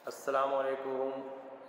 अस्सलामुअलैकुम।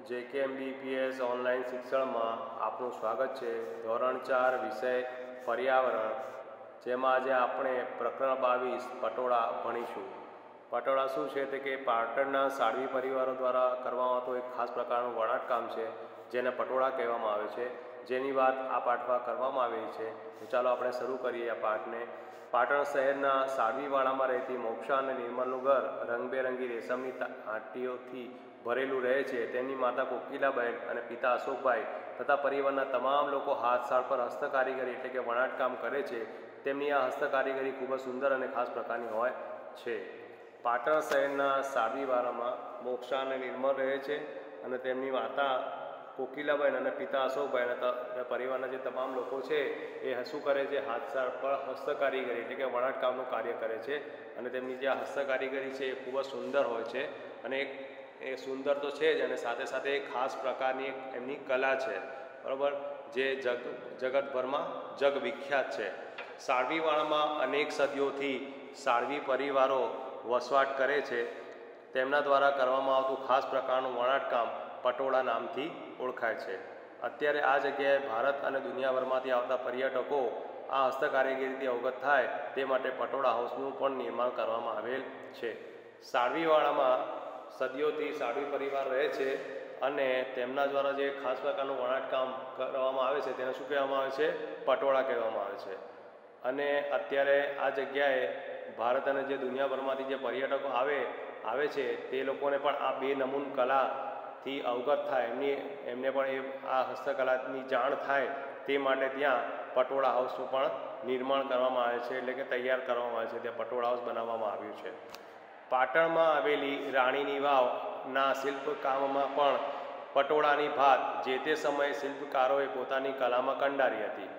JKMBPS online शिक्षण में आपનું સ્વાગત છે। ધોરણ 4 વિષય પર્યાવરણ, જેમાં આજે આપણે પ્રકરણ 22 પટોળા ભણીશું। પટોળા શું છે તે કે પાટણના સાળવી પરિવારો દ્વારા કરવામાં આવતું એક ખાસ પ્રકારનું વણાટકામ છે, જેને પટોળા કહેવામાં આવે છે, જેની વાત આ પાઠમાં કરવામાં આવી છે। તો ચાલો આપણે શરૂ કરીએ આ પાઠને। પાટણ શહેરના સાળવીવાડામાં રહેતી મોક્ષા અને નિર્મલનું ઘર રંગબેરંગી રેશમની આંટીઓથી ભરેલું રહે છે। તેમની માતા કોકિલાબેન અને પિતા અશોકભાઈ તથા પરિવારના તમામ લોકો હાથશાળ પર હસ્તકારીગરી એટલે કે વણાટકામ કરે છે। તેમની આ હસ્તકારીગરી ખૂબ જ સુંદર અને ખાસ પ્રકારની હોય છે। પાટણ શહેરના સાળવીવાડામાં મોક્ષા અને નિર્મલ રહે છે અને તેમની માતા કોકિલાબેન અને પિતા અશોકભાઈ અને પરિવારના જે તમામ લોકો છે એ શું કરે છે, હાથશાળ પર હસ્તકારીગરી એટલે કે વણાટકામનું કાર્ય કરે છે અને તેમની જે આ હસ્તકારીગરી છે એ ખૂબ જ સુંદર હોય છે અને એ સુંદર તો છે જ અને સાથે સાથે એક ખાસ પ્રકારની એક એમની કલા છે, બરાબર, જે જગતભરમાં જગવિખ્યાત છે। સાળવીવાડામાં અનેક સદીઓથી સાળવી પરિવારો વસવાટ કરે છે। તેમના દ્વારા કરવામાં આવતું ખાસ પ્રકારનું વણાટકામ પટોળા નામથી ઓળખાય છે। અત્યારે આ જગ્યાએ ભારત અને દુનિયાભરમાંથી આવતા પર્યટકો આ હસ્તકારીગરીથી અવગત થાય તે માટે પટોળા હાઉસનું પણ નિર્માણ કરવામાં આવેલ છે। સાળવીવાડામાં સદીઓથી સાળવી પરિવાર રહે છે અને તેમના દ્વારા જે ખાસ પ્રકારનું વણાટકામ કરવામાં આવે છે તેને શું કહેવામાં આવે છે? પટોળા કહેવામાં આવે છે। અને અત્યારે આ જગ્યાએ ભારત અને જે દુનિયાભરમાંથી જે પર્યટકો આવે છે તે લોકોને પણ આ બે નમૂન કલાથી અવગત થાય, એમને પણ આ હસ્તકલાની જાણ થાય તે માટે ત્યાં પટોળા હાઉસનું પણ નિર્માણ કરવામાં આવે છે, એટલે કે તૈયાર કરવામાં આવે છે, ત્યાં પટોળા હાઉસ બનાવવામાં આવ્યું છે। પાટણમાં આવેલી રાણીની વાવના શિલ્પકામમાં પણ પટોળાની ભાત જે તે સમયે શિલ્પકારોએ પોતાની કલામાં કંડારી હતી।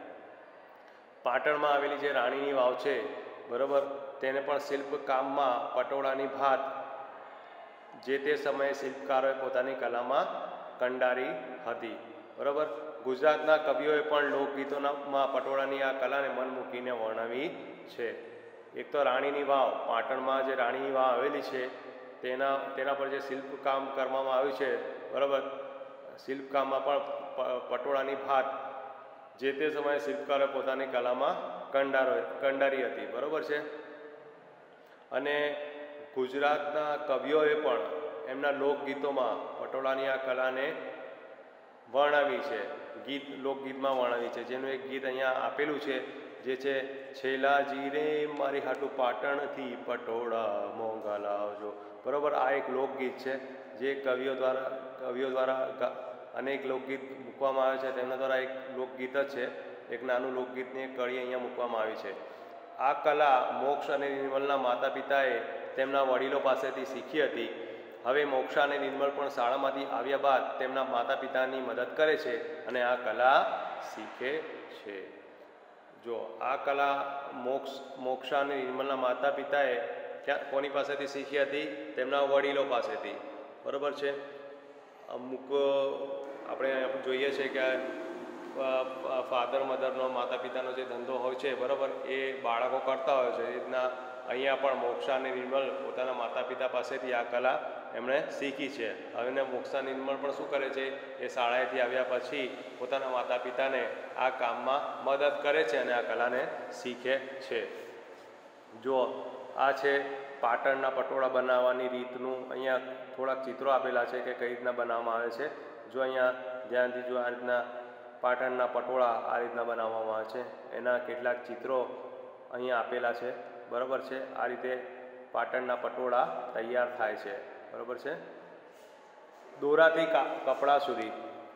પાટણમાં આવેલી જે રાણીની વાવ છે, બરાબર, તેને પણ શિલ્પકામમાં પટોળાની ભાત જે તે સમયે શિલ્પકારોએ પોતાની કલામાં કંડારી હતી, બરાબર। ગુજરાતના કવિઓએ પણ લોકગીતોમાં પટોળાની આ કલાને મન મૂકીને વર્ણવી છે। એક તો રાણીની વાવ, પાટણમાં જે રાણીની વાવ આવેલી છે તેના પર જે શિલ્પકામ કરવામાં આવ્યું છે, બરાબર, શિલ્પકામમાં પણ પટોળાની ભાત જે તે સમયે શિલ્પકારોએ પોતાની કલામાં કંડારી હતી, બરાબર છે। અને ગુજરાતના કવિઓએ પણ એમના લોકગીતોમાં પટોળાની આ કલાને વર્ણવી છે, લોકગીતમાં વર્ણવી છે, જેનું એક ગીત અહીંયા આપેલું છે, જે છે છેલાજી રે મારી હાટુ પાટણથી પટોળા મોંઘા લાવજો, બરાબર। આ એક લોકગીત છે જે કવિઓ દ્વારા અનેક લોકગીત મૂકવામાં આવે છે, તેમના દ્વારા એક લોકગીત જ છે, એક નાનું લોકગીતની એક કડી અહીંયા મૂકવામાં આવી છે। આ કલા મોક્ષ અને નિર્મલના માતા પિતાએ તેમના વડીલો પાસેથી શીખી હતી। હવે મોક્ષા અને નિર્મલ પણ શાળામાંથી આવ્યા બાદ તેમના માતા પિતાની મદદ કરે છે અને આ કલા શીખે છે। જો આ કલા મોક્ષા અને નિર્મલના માતા પિતાએ કોની પાસેથી શીખી હતી? તેમના વડીલો પાસેથી, બરાબર છે। અમુક આપણે જોઈએ છે કે ફાધર મધરનો, માતા પિતાનો જે ધંધો હોય છે, બરાબર, એ બાળકો કરતા હોય છે, એ રીતના અહીંયા પણ મોક્ષા અને નિર્મલ પોતાના માતા પિતા પાસેથી આ કલા એમણે શીખી છે। હવે મોક્ષા નિર્મલ પણ શું કરે છે, એ શાળાએથી આવ્યા પછી પોતાના માતા પિતાને આ કામમાં મદદ કરે છે અને આ કલાને શીખે છે। જો આ છે પાટણના પટોળા બનાવવાની રીતનું, અહીંયા થોડાક ચિત્રો આપેલા છે કે કઈ રીતના બનાવવામાં આવે છે। જો અહીંયા ધ્યાનથી જો આ રીતના પાટણના પટોળા આ રીતના બનાવવામાં આવે છે, એના કેટલાક ચિત્રો અહીંયા આપેલા છે, બરાબર છે। આ રીતે પાટણના પટોળા તૈયાર થાય છે, બરાબર છે। દોરાથી કપડા સુધી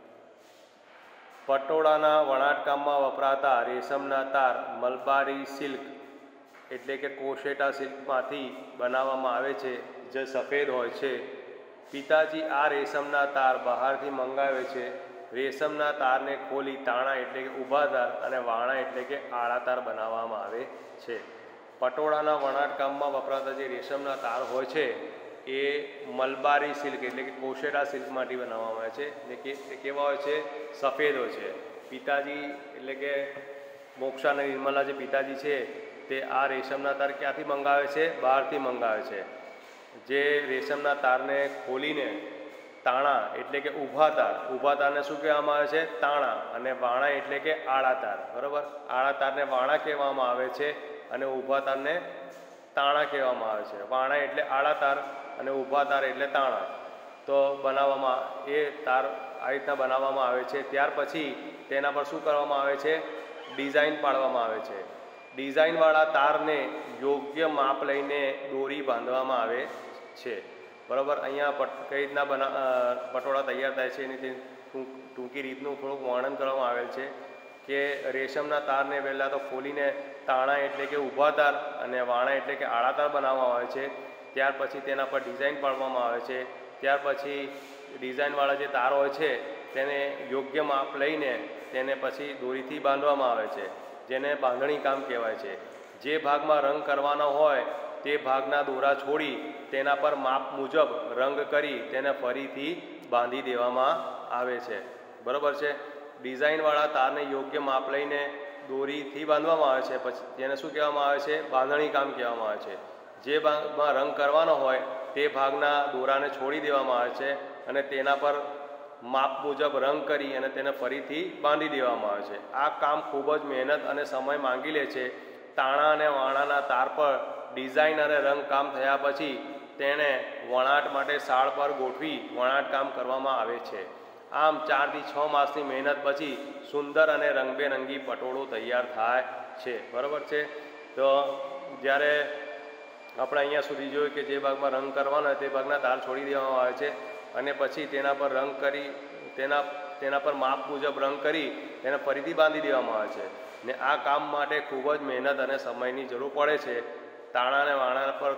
પટોળાના વણાટકામમાં વપરાતા રેશમના તાર મલબારી સિલ્ક એટલે કે કોશેટા સિલ્કમાંથી બનાવવામાં આવે છે, જે સફેદ હોય છે। પિતાજી આ રેશમના તાર બહારથી મંગાવે છે। રેશમના તારને ખોલી તાણા એટલે કે ઊભા તાર અને વાણા એટલે કે આડા તાર બનાવવામાં આવે છે। પટોળાના વણાટકામમાં વપરાતા જે રેશમના તાર હોય છે એ મલબારી સિલ્ક એટલે કે કોશેટા સિલ્કમાંથી બનાવવામાં આવે છે, જે કેવા હોય છે? સફેદ હોય છે। પિતાજી એટલે કે મોક્ષા અને નિર્મલના જે પિતાજી છે તે આ રેશમના તાર ક્યાંથી મંગાવે છે? બહારથી મંગાવે છે। જે રેશમના તારને ખોલીને તાણા એટલે કે ઊભા તારને શું કહેવામાં આવે છે? તાણા. અને વાણા એટલે કે આડા તાર. બરાબર, આડા તારને વાણા કહેવામાં આવે છે અને ઊભા તારને તાણા કહેવામાં આવે છે. વાણા એટલે આડા તાર અને ઊભા તાર એટલે તાણા. તો બનાવવામાં એ તાર આ રીતના બનાવવામાં આવે છે. ત્યાર પછી તેના પર શું કરવામાં આવે છે? ડિઝાઇન પાડવામાં આવે છે. ડિઝાઇનવાળા તારને યોગ્ય માપ લઈને દોરી બાંધવામાં આવે છે. બરાબર, અહીંયા કઈ રીતના પટોળા તૈયાર થાય છે એની ટૂંકી રીતનું થોડુંક વર્ણન કરવામાં આવેલ છે કે રેશમના તારને પહેલાં તો ખોલીને તાણા એટલે કે ઊભા તાર અને વાણા એટલે કે આડા તાર બનાવવામાં આવે છે. ત્યાર પછી તેના પર ડિઝાઇન પાડવામાં આવે છે. ત્યાર પછી ડિઝાઇનવાળા જે તાર હોય છે તેને યોગ્ય માપ લઈને તેને પછી દોરીથી બાંધવામાં આવે છે, જેને બાંધણી કામ કહેવાય છે. જે ભાગમાં રંગ કરવાનો હોય તે ભાગના દોરા છોડી તેના પર માપ મુજબ રંગ કરી તેને ફરીથી બાંધી દેવામાં આવે છે. બરાબર છે. ડિઝાઇનવાળા તારને યોગ્ય માપ લઈને દોરીથી બાંધવામાં આવે છે. પછી તેને શું કહેવામાં આવે છે? બાંધણી કામ કહેવામાં આવે છે. જે ભાગમાં રંગ કરવાનો હોય તે ભાગના દોરાને છોડી દેવામાં આવે છે અને તેના પર માપ મુજબ રંગ કરી અને તેને ફરીથી બાંધી દેવામાં આવે છે. આ કામ ખૂબ જ મહેનત અને સમય માંગી લે છે. તાણા અને વાણાના તાર પર ડિઝાઇન અને રંગ કામ થયા પછી તેને વણાટ માટે શાળ પર ગોઠવી વણાટ કામ કરવામાં આવે છે. આમ 4 થી 6 માસની મહેનત પછી સુંદર અને રંગબેરંગી પટોળું તૈયાર થાય છે. બરાબર છે. તો જ્યારે આપણે અહીંયા સુધી જોયું કે જે ભાગમાં રંગ કરવાનો હોય તે ભાગના તાર છોડી દેવામાં આવે છે અને પછી તેના પર રંગ કરી તેના પર માપ મુજબ રંગ કરી તેને ફરીથી બાંધી દેવામાં આવે છે. ને આ કામ માટે ખૂબ જ મહેનત અને સમયની જરૂર પડે છે. તાણા અને વાણા પર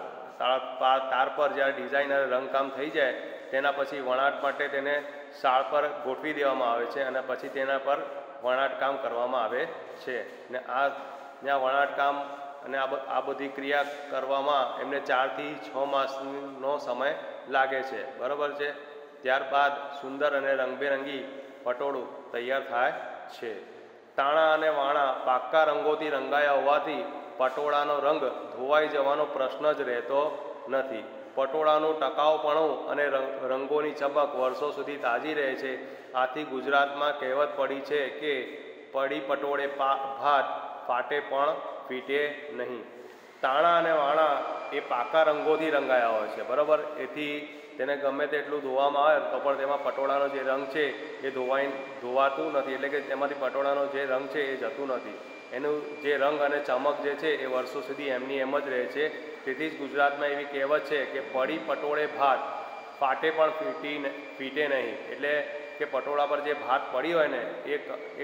તાર પર જ્યારે ડિઝાઇન અને રંગકામ થઈ જાય તેના પછી વણાટ માટે તેને શાળ પર ગોઠવી દેવામાં આવે છે અને પછી તેના પર વણાટ કામ કરવામાં આવે છે. ને ત્યાં વણાટ કામ અને આ બધી ક્રિયા કરવામાં એમને 4 થી 6 માસનો સમય લાગે છે. બરાબર છે. ત્યારબાદ સુંદર અને રંગબેરંગી પટોળું તૈયાર થાય છે. તાણા અને વાણા પાક્કા રંગોથી રંગાયા હોવાથી પટોળાનો રંગ ધોવાઈ જવાનો પ્રશ્ન જ રહેતો નથી. પટોળાનું ટકાઉપણું અને રંગોની ચમક વર્ષો સુધી તાજી રહે છે. આથી ગુજરાતમાં કહેવત પડી છે કે પડી પટોળે ભાત ફાટે પણ ફીટે નહીં. તાણા અને વાણા એ પાકા રંગોથી રંગાયા હોય છે. બરાબર, એથી તેને ગમે તેટલું ધોવામાં આવે તો પણ તેમાં પટોળાનો જે રંગ છે એ ધોવાતું નથી, એટલે કે તેમાંથી પટોળાનો જે રંગ છે એ જતું નથી. એનું જે રંગ અને ચમક જે છે એ વર્ષો સુધી એમની એમ જ રહે છે. તેથી જ ગુજરાતમાં એવી કહેવત છે કે પડી પટોળે ભાત ફાટે પણ ફીટે નહીં. એટલે કે પટોળા પર જે ભાત પડી હોય ને એ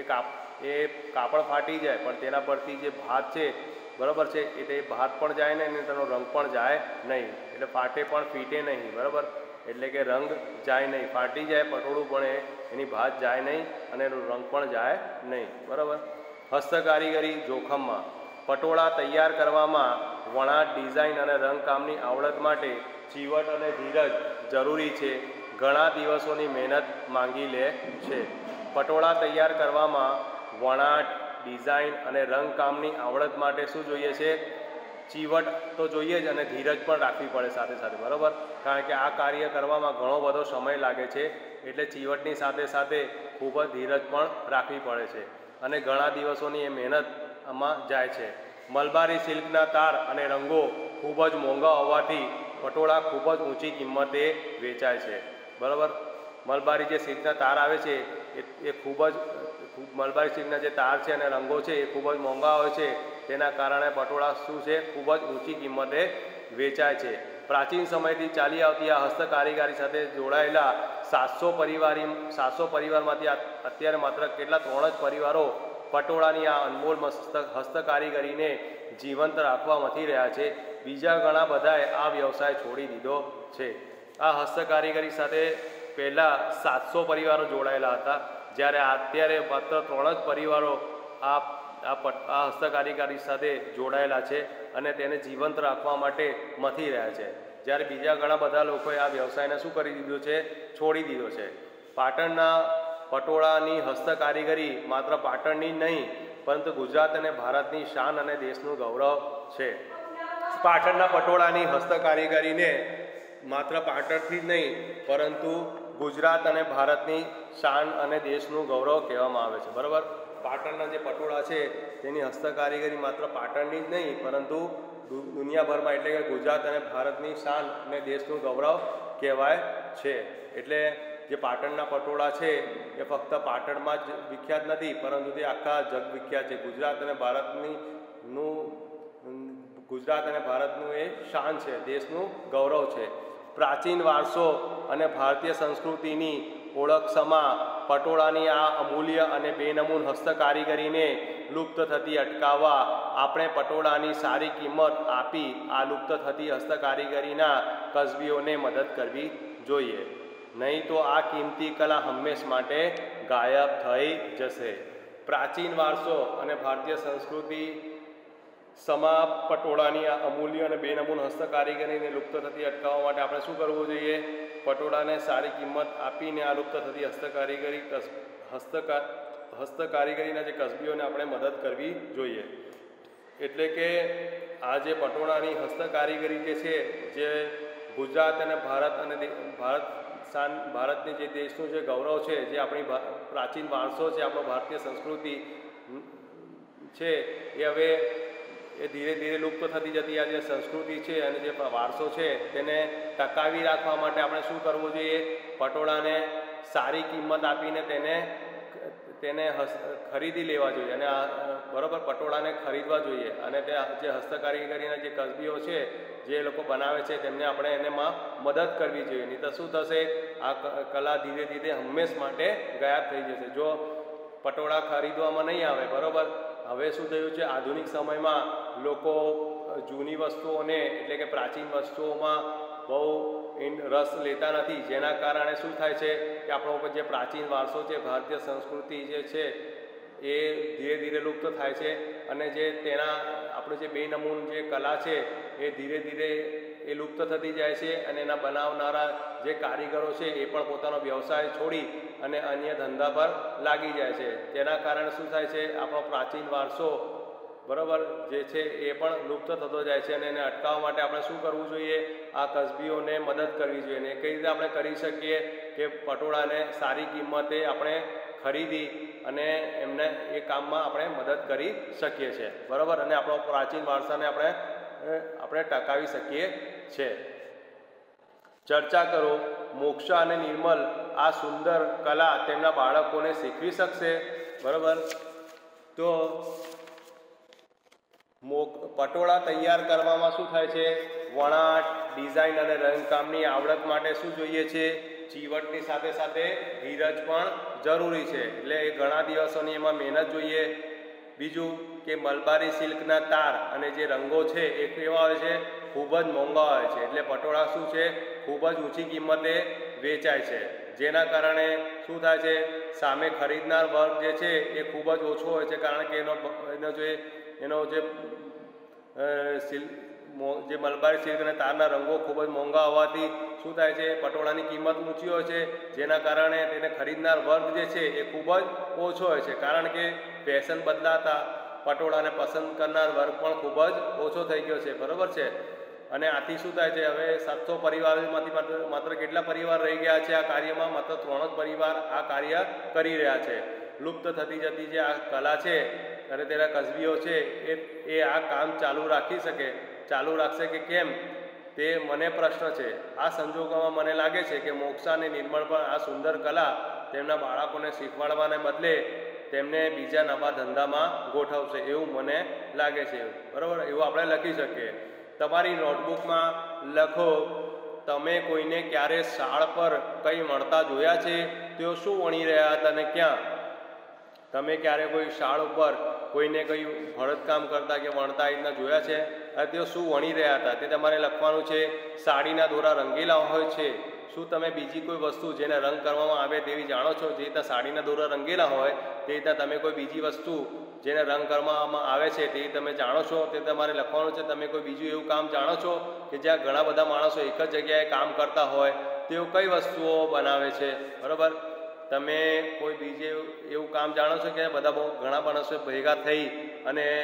કાપડ ફાટી જાય પણ તેના પરથી જે ભાત છે, બરાબર છે, એ તે ભાત પણ જાય નહીં અને તેનો રંગ પણ જાય નહીં. એટલે ફાટે પણ ફીટે નહીં. બરાબર, એટલે કે રંગ જાય નહીં, ફાટી જાય પટોળું પણ એની ભાત જાય નહીં અને એનો રંગ પણ જાય નહીં. બરાબર. હસ્તકારીગરી જોખમમાં પટોળા તૈયાર કરવામાં વણાટ, ડિઝાઇન અને રંગકામની આવડત માટે ચીવટ અને ધીરજ જરૂરી છે. ઘણા દિવસોની મહેનત માંગી લે છે. પટોળા તૈયાર કરવામાં વણાટ, ડિઝાઇન અને રંગકામની આવડત માટે શું જોઈએ છે? ચીવટ તો જોઈએ જ અને ધીરજ પણ રાખવી પડે સાથે સાથે. બરાબર, કારણ કે આ કાર્ય કરવામાં ઘણો બધો સમય લાગે છે. એટલે ચીવટની સાથે સાથે ખૂબ જ ધીરજ પણ રાખવી પડે છે અને ઘણા દિવસોની એ મહેનત આમાં જાય છે. મલબારી સિલ્કના તાર અને રંગો ખૂબ જ મોંઘા હોવાથી પટોળા ખૂબ જ ઊંચી કિંમતે વેચાય છે. બરાબર, મલબારી જે સિલ્કના તાર આવે છે એ મલબારી સિલ્કના જે તાર છે અને રંગો છે એ ખૂબ જ મોંઘા હોય છે. તેના કારણે પટોળા શું છે? ખૂબ જ ઊંચી કિંમતે વેચાય છે. પ્રાચીન સમયથી ચાલી આવતી આ હસ્તકારીગરી સાથે જોડાયેલા 700 પરિવારમાંથી અત્યારે માત્ર કેટલા 3 જ પરિવારો પટોળાની આ અનમોલ હસ્તકારીગરીને જીવંત રાખવા મથી રહ્યા છે. બીજા ઘણા બધાએ આ વ્યવસાય છોડી દીધો છે. આ હસ્તકારીગરી સાથે પહેલાં 700 પરિવારો જોડાયેલા હતા, જ્યારે અત્યારે માત્ર 3 જ પરિવારો આ હસ્તકારીગરી સાથે જોડાયેલા છે અને તેને જીવંત રાખવા માટે મથી રહ્યા છે. જ્યારે બીજા ઘણા બધા લોકોએ આ વ્યવસાયને શું કરી દીધો છે? છોડી દીધો છે. પાટણના પટોળાની હસ્તકારીગરી માત્ર પાટણની જ નહીં પરંતુ ગુજરાત અને ભારતની શાન અને દેશનું ગૌરવ છે. પાટણના પટોળાની હસ્તકારીગરીને માત્ર પાટણથી જ નહીં પરંતુ ગુજરાત અને ભારતની શાન અને દેશનું ગૌરવ કહેવામાં આવે છે, બરાબર. પાટણના જે પટોળા છે તેની હસ્તકારીગરી માત્ર પાટણની જ નહીં પરંતુ દુનિયાભરમાં, એટલે કે ગુજરાત અને ભારતની શાન અને દેશનું ગૌરવ કહેવાય છે. એટલે જે પાટણના પટોળા છે એ ફક્ત પાટણમાં જ વિખ્યાત નથી પરંતુ તે આખા જગ વિખ્યાત છે. ગુજરાત અને ભારતનું એ શાન છે, દેશનું ગૌરવ છે. પ્રાચીન વારસો અને ભારતીય સંસ્કૃતિની ઓળખ સમા પટોળાની આ અમૂલ્ય અને બેનમૂન હસ્તકારીગરીને લુપ્ત થતી અટકાવવા આપણે પટોળાની સારી કિંમત આપી આ લુપ્ત થતી હસ્તકારીગરીના કસબીઓને મદદ કરવી જોઈએ, નહીં તો આ કિંમતી કલા હંમેશ માટે ગાયબ થઈ જશે. પ્રાચીન વારસો અને ભારતીય સંસ્કૃતિ સમા પટોળાની આ અમૂલ્ય અને બેનમૂન હસ્તકારીગરીને લુપ્ત થતી અટકાવવા માટે આપણે શું કરવું જોઈએ? પટોળાને સારી કિંમત આપીને આ લુપ્ત થતી હસ્તકારીગરીના જે કસબીઓને આપણે મદદ કરવી જોઈએ. એટલે કે આ જે પટોળાની હસ્તકારીગરી જે છે, જે ગુજરાત અને ભારતની જે દેશનું જે ગૌરવ છે, જે આપણી પ્રાચીન વારસો છે, આપણો ભારતીય સંસ્કૃતિ છે, એ હવે ધીરે ધીરે લુપ્ત થતી જતી આ જે સંસ્કૃતિ છે અને જે વારસો છે તેને ટકાવી રાખવા માટે આપણે શું કરવું જોઈએ? પટોળાને સારી કિંમત આપીને તેને ખરીદી લેવા જોઈએ અને બરાબર પટોળાને ખરીદવા જોઈએ અને તે જે હસ્તકારીગરીના જે કસબીઓ છે જે લોકો બનાવે છે તેમને આપણે એમાં મદદ કરવી જોઈએ. નહીં તો શું થશે? આ કલા ધીરે ધીરે હંમેશ માટે ગાયબ થઈ જશે જો પટોળા ખરીદવામાં નહીં આવે, બરાબર. હવે શું થયું છે? આધુનિક સમયમાં લોકો જૂની વસ્તુઓને, એટલે કે પ્રાચીન વસ્તુઓમાં બહુ રસ લેતા નથી, જેના કારણે શું થાય છે કે આપણો જે પ્રાચીન વારસો છે, ભારતીય સંસ્કૃતિ જે છે એ ધીરે ધીરે લુપ્ત થાય છે અને જે આપણું જે બેનમૂન જે કલા છે એ ધીરે ધીરે એ લુપ્ત થતી જાય છે અને એના બનાવનારા જે કારીગરો છે એ પણ પોતાનો વ્યવસાય છોડી અને અન્ય ધંધા પર લાગી જાય છે. તેના કારણે શું થાય છે? આપણો પ્રાચીન વારસો, બરાબર, જે છે એ પણ લુપ્ત થતો જાય છે અને એને અટકાવવા માટે આપણે શું કરવું જોઈએ? આ કસબીઓને મદદ કરવી જોઈએ. અને કઈ રીતે આપણે કરી શકીએ કે પટોળાને સારી કિંમતે આપણે ખરીદી અને એમને એ કામમાં આપણે મદદ કરી શકીએ છીએ, બરાબર. અને આપણો પ્રાચીન વારસાને આપણે ટકાવી શકીએ છીએ. ચર્ચા કરો. મોક્ષા અને નિર્મલ આ સુંદર કલા તેમના બાળકોને શીખવી શકશે, બરાબર. તો પટોળા તૈયાર કરવામાં શું થાય છે? વણાટ, ડિઝાઇન અને રંગકામની આવડત માટે શું જોઈએ છે? ચીવટની સાથે સાથે ધીરજ પણ જરૂરી છે. એટલે એ ઘણા દિવસોની એમાં મહેનત જોઈએ. બીજું કે મલબારી સિલ્કના તાર અને જે રંગો છે એ કેવા હોય છે? ખૂબ જ મોંઘા હોય છે. એટલે પટોળા શું છે? ખૂબ જ ઊંચી કિંમતે વેચાય છે, જેના કારણે શું થાય છે? સામે ખરીદનાર વર્ગ જે છે એ ખૂબ જ ઓછો હોય છે, કારણ કે એનો જે મલબારી સિલ્ક અને તારના રંગો ખૂબ જ મોંઘા હોવાથી શું થાય છે? પટોળાની કિંમત ઊંચી હોય છે, જેના કારણે તેને ખરીદનાર વર્ગ જે છે એ ખૂબ જ ઓછો હોય છે, કારણ કે ફેશન બદલાતા પટોળાને પસંદ કરનાર વર્ગ પણ ખૂબ જ ઓછો થઈ ગયો છે, બરાબર છે. અને આથી શું થાય છે? હવે 700 પરિવારોમાંથી માત્ર કેટલા પરિવાર રહી ગયા છે આ કાર્યમાં? માત્ર 3 જ પરિવાર આ કાર્ય કરી રહ્યા છે. લુપ્ત થતી જતી જે આ કલા છે અને તેના કસબીઓ છે એ આ કામ ચાલુ રાખશે કે કેમ તે મને પ્રશ્ન છે. આ સંજોગોમાં મને લાગે છે કે મોક્ષા અને નિર્મળ પણ આ સુંદર કલા તેમના બાળકોને શીખવાડવાને બદલે તેમને બીજા નવા ધંધામાં ગોઠવશે એવું મને લાગે છે, બરાબર. એવું આપણે લખી શકીએ. તમારી નોટબુકમાં લખો, તમે કોઈને ક્યારે શાળ પર કંઈ વણતા જોયા છે? તેઓ શું વણી રહ્યા હતા અને ક્યાં? તમે ક્યારે કોઈ શાળ ઉપર કોઈને કંઈ ભરતકામ કરતા કે વણતા રીતના જોયા છે? અને તેઓ શું વણી રહ્યા હતા તે તમારે લખવાનું છે. સાડીના દોરા રંગેલા હોય છે. શું તમે બીજી કોઈ વસ્તુ જેને રંગ કરવામાં આવે તેવી જાણો છો? જે રીતના સાડીના દોરા રંગેલા હોય તે રીતના તમે કોઈ બીજી વસ્તુ જેને રંગ કરવામાં આવે છે તે તમે જાણો છો? તે તમારે લખવાનું છે. તમે કોઈ બીજું એવું કામ જાણો છો કે જ્યાં ઘણા બધા માણસો એક જ જગ્યાએ કામ કરતા હોય? તેઓ કઈ વસ્તુઓ બનાવે છે, બરાબર. તમે કોઈ બીજે એવું કામ જાણો છો કે ઘણા માણસો ભેગા થઈ અને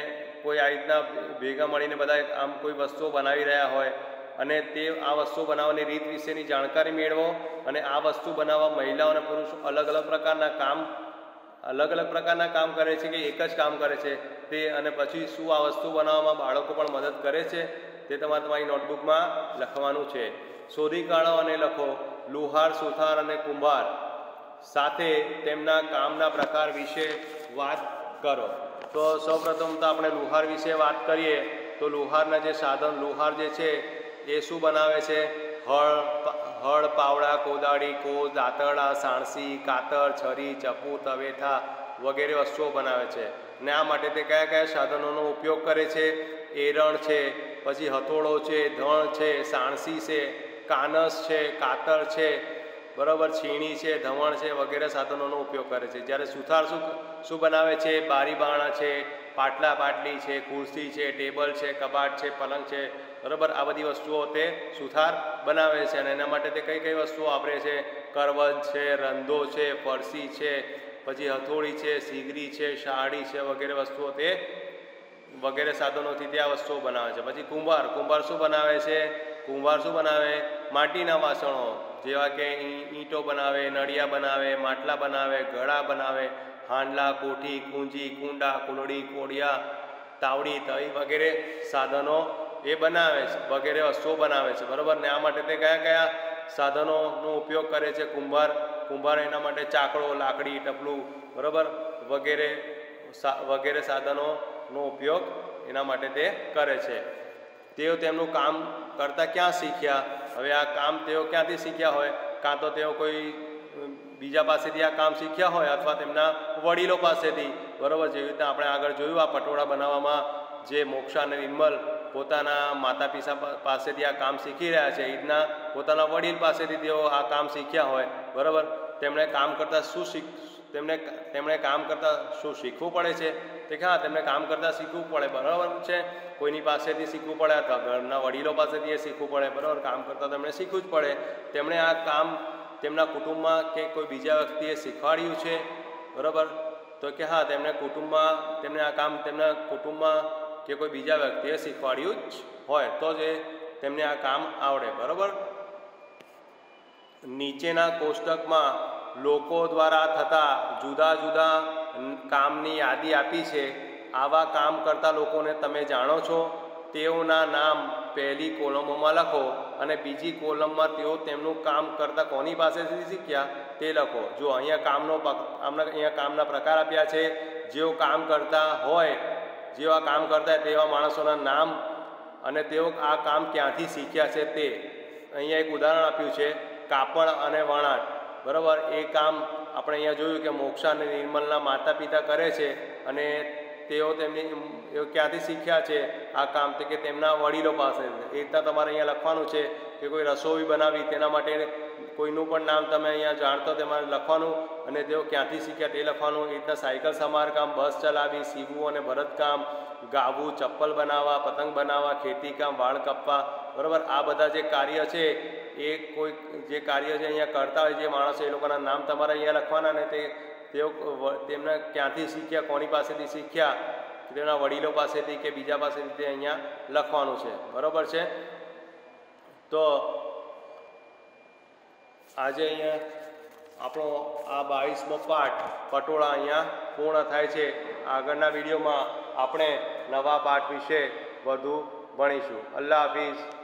કોઈ આ રીતના ભેગા મળીને બધા આમ કોઈ વસ્તુઓ બનાવી રહ્યા હોય અને તે આ વસ્તુ બનાવવાની રીત વિશેની જાણકારી મેળવો અને આ વસ્તુ બનાવવા મહિલાઓ અને પુરુષો અલગ અલગ પ્રકારના કામ કરે છે કે એક જ કામ કરે છે તે, અને પછી શું આ વસ્તુ બનાવવામાં બાળકો પણ મદદ કરે છે તે તમારે તમારી નોટબુકમાં લખવાનું છે. શોધી કાઢો અને લખો. લુહાર, સુથાર અને કુંભાર સાથે તેમના કામના પ્રકાર વિશે વાત કરો. તો સૌપ્રથમ તો આપણે લુહાર વિશે વાત કરીએ તો લુહારના જે સાધન, લુહાર જે છે એ શું બનાવે છે? હળ, પાવડા, કોદાળી, કોસ, દાંતરડા, સાણસી, કાતર, છરી, ચપ્પુ, તવેથા વગેરે વસ્તુઓ બનાવે છે. ને આ માટે તે કયા કયા સાધનોનો ઉપયોગ કરે છે? એરણ છે, પછી હથોડો છે, ધણ છે, સાણસી છે, કાનસ છે, કાતર છે, બરાબર, છીણી છે, ધવણ છે વગેરે સાધનોનો ઉપયોગ કરે છે. જ્યારે સુથાર શું બનાવે છે? બારી બારણા છે, પાટલા પાટલી છે, ખુરશી છે, ટેબલ છે, કબાટ છે, પલંગ છે, બરાબર, આ બધી વસ્તુઓ તે સુથાર બનાવે છે. અને એના માટે તે કઈ કઈ વસ્તુઓ વાપરે છે? કરવત છે, રંધો છે, ફરસી છે, પછી હથોડી છે, સીગરી છે, શાળી છે વગેરે વસ્તુઓ તે વગેરે સાધનોથી તે આ વસ્તુઓ બનાવે છે. પછી કુંભાર શું બનાવે છે? કુંભાર શું બનાવે? માટીના વાસણો જેવા કે ઈંટો બનાવે, નળિયા બનાવે, માટલા બનાવે, ઘડા બનાવે, હાંડલા, કોઠી, કુંજી, કુંડા, કુલડી, કોડિયા, તાવડી, તવી વગેરે સાધનો એ બનાવે છે, વગેરે વસ્તુઓ બનાવે છે, બરાબર. ને આ માટે તે કયા કયા સાધનોનો ઉપયોગ કરે છે? કુંભાર એના માટે ચાકડો, લાકડી, ટપલું, બરાબર, વગેરે સાધનોનો ઉપયોગ એના માટે તે કરે છે. તેઓ તેમનું કામ કરતાં ક્યાં શીખ્યા? હવે આ કામ તેઓ ક્યાંથી શીખ્યા હોય? કાં તો તેઓ કોઈ બીજા પાસેથી આ કામ શીખ્યા હોય અથવા તેમના વડીલો પાસેથી, બરાબર. જેવી રીતે આપણે આગળ જોયું આ પટોળા બનાવવામાં જે મોક્ષા અને નિર્મલ પોતાના માતા પિતા પાસેથી આ કામ શીખી રહ્યા છે, એ રીતના પોતાના વડીલ પાસેથી તેઓ આ કામ શીખ્યા હોય, બરાબર. તેમણે કામ કરતાં શું શીખવું પડે છે? તે હા, તેમને કામ કરતાં શીખવું પડે, બરાબર છે. કોઈની પાસેથી શીખવું પડે અથવા ઘરના વડીલો પાસેથી એ શીખવું પડે, બરાબર. કામ કરતાં તેમણે શીખવું જ પડે. તેમણે આ કામ તેમના કુટુંબમાં કે કોઈ બીજા વ્યક્તિએ શીખવાડ્યું છે, બરાબર. તો કે હા, તેમને આ કામ તેમના કુટુંબમાં કે કોઈ બીજા વ્યક્તિએ શીખવાડ્યું જ હોય તો જ તેમને આ કામ આવડે, બરાબર. નીચેના કોષ્ટકમાં લોકો દ્વારા થતા જુદા જુદા કામની યાદી આપી છે. આવા કામ કરતા લોકોને તમે જાણો છો? તેઓના નામ પહેલી કોલમોમાં લખો અને બીજી કોલમમાં તેઓ તેમનું કામ કરતા કોની પાસેથી શીખ્યા તે લખો. જો અહીંયા કામના પ્રકાર આપ્યા છે. જેઓ કામ કરતા હોય તેવા માણસોના નામ અને તેઓ આ કામ ક્યાંથી શીખ્યા છે તે. અહીંયા એક ઉદાહરણ આપ્યું છે, કાપડ અને વણાટ, બરાબર. એ કામ આપણે અહીંયા જોયું કે મોક્ષા અને નિર્મલના માતા પિતા કરે છે અને તેઓ ક્યાંથી શીખ્યા છે આ કામ? તે કે તેમના વડીલો પાસે. એ રીતના તમારે અહીંયા લખવાનું છે કે કોઈ રસોઈ બનાવી તેના માટે કોઈનું પણ નામ તમે અહીંયા જાણતો તમારે લખવાનું અને તેઓ ક્યાંથી શીખ્યા તે લખવાનું. એ રીતના સાયકલ સમારકામ, બસ ચલાવી, સીવવું અને ભરતકામ, ગાવું, ચપ્પલ બનાવવા, પતંગ બનાવવા, ખેતીકામ, વાળ કાપવા, બરાબર. આ બધા જે કાર્ય છે એ જે કાર્ય છે અહીંયા કરતા હોય જે માણસો, એ લોકોના નામ તમારે અહીંયા લખવાના ને તેમને ક્યાંથી શીખ્યા, કોની પાસેથી શીખ્યા, તેમના વડીલો પાસેથી કે બીજા પાસેથી તે અહીંયા લખવાનું છે, બરાબર છે. તો આજે અહીંયા આપણો આ 22મો પાઠ પટોળા અહીંયા પૂર્ણ થાય છે. આગળના વિડીયોમાં આપણે નવા પાઠ વિશે વધુ ભણીશું. અલ્લાહ હાફિઝ.